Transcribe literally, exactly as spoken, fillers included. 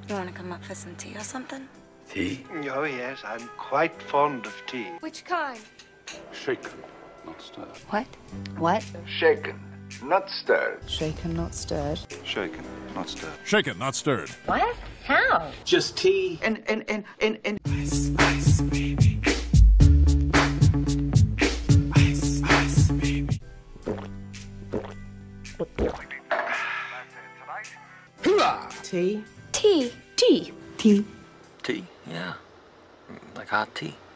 You want to come up for some tea or something? Tea? Oh, yes, I'm quite fond of tea. Which kind? Shaken, not stirred. What? What? Shaken, not stirred. Shaken, not stirred. Shaken, not stirred. Shaken, not stirred. What? How? Just tea and and and and and. Ice, ice, baby. Ice, ice, baby. Tea. Tea. Tea. Tea. Tea, yeah. Like hot tea.